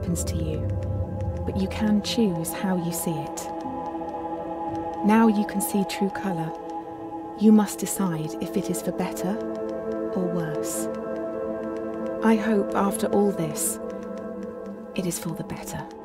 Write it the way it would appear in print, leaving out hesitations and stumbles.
happens to you, but you can choose how you see it. Now you can see true colour. You must decide if it is for better or worse. I hope after all this, it is for the better.